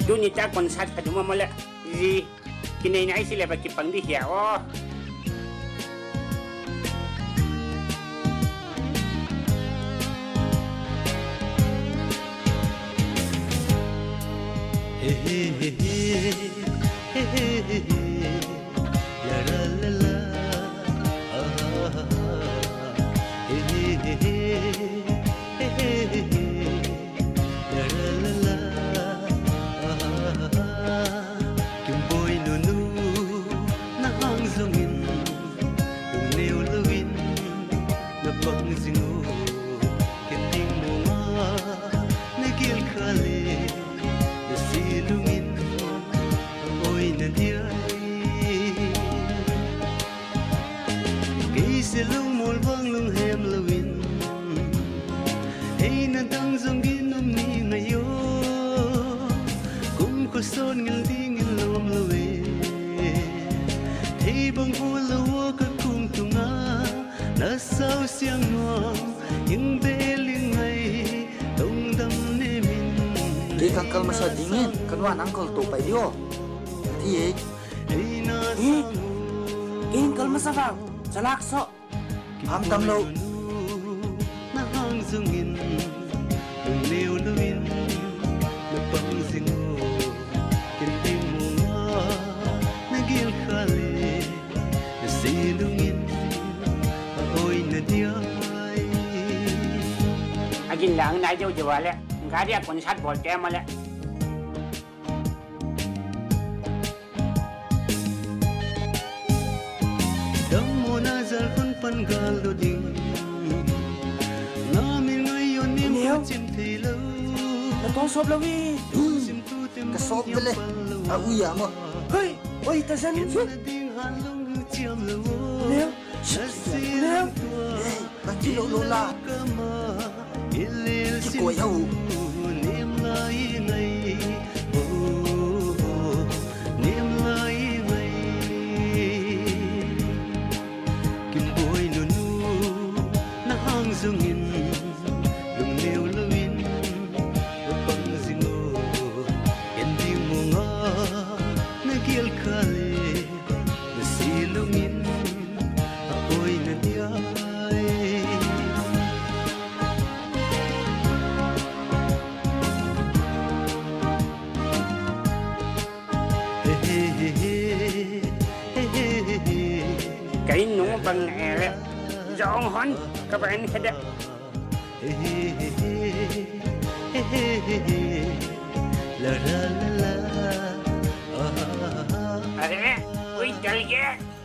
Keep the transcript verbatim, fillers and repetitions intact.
Duni ta konsat ka duma mala. Zi kinay na sila ba kipang di hiya oh. Hey hey hey hey hey hey la la la la ah hey hey hey hey hey la la la la ah Kimboi Nunu na hang zongin yung neo lawin na pang zingo kenting mo nga nagil kali silungin oi na diay kay silung mulbang lung hem lawin hey na dang zong ginom ni ngayo kum ko son ngil ding lom lawe hey bang hulawa ka kung tunga na sao siang nuang yung beling ay tong dam ne min Di kangkal masa dingin, kenuan angkol tu pai dio. Ti eh. Eh. Kingkal masa bang, salak so. Ham tam lo. Nahang zungin, leo lewin, napang singo, kinting mo nga, nagil kali, nasilungin, aoy na diyay. Agin lang na jaw jawala. Enggak dia konsat bol dia malah. Damo na zalpan pangal do ding. Namin ngayon nim sim thilo. Natosop lawi. Kasop bele. Au ya mo. Hei, oi tasan. Ding halong chiam lo. Leo. Leo. Hey, bagi lo lo la. Kikoy au. Kimboi Nunu na hang zungin yung neo lawin pang zingo hindi mo nga nagil kali nasilungin ako'y nadiyay Cái nụ bằng ẻ dọn hòn các bạn thấy đấy. La la la la. À, ui trời ghê.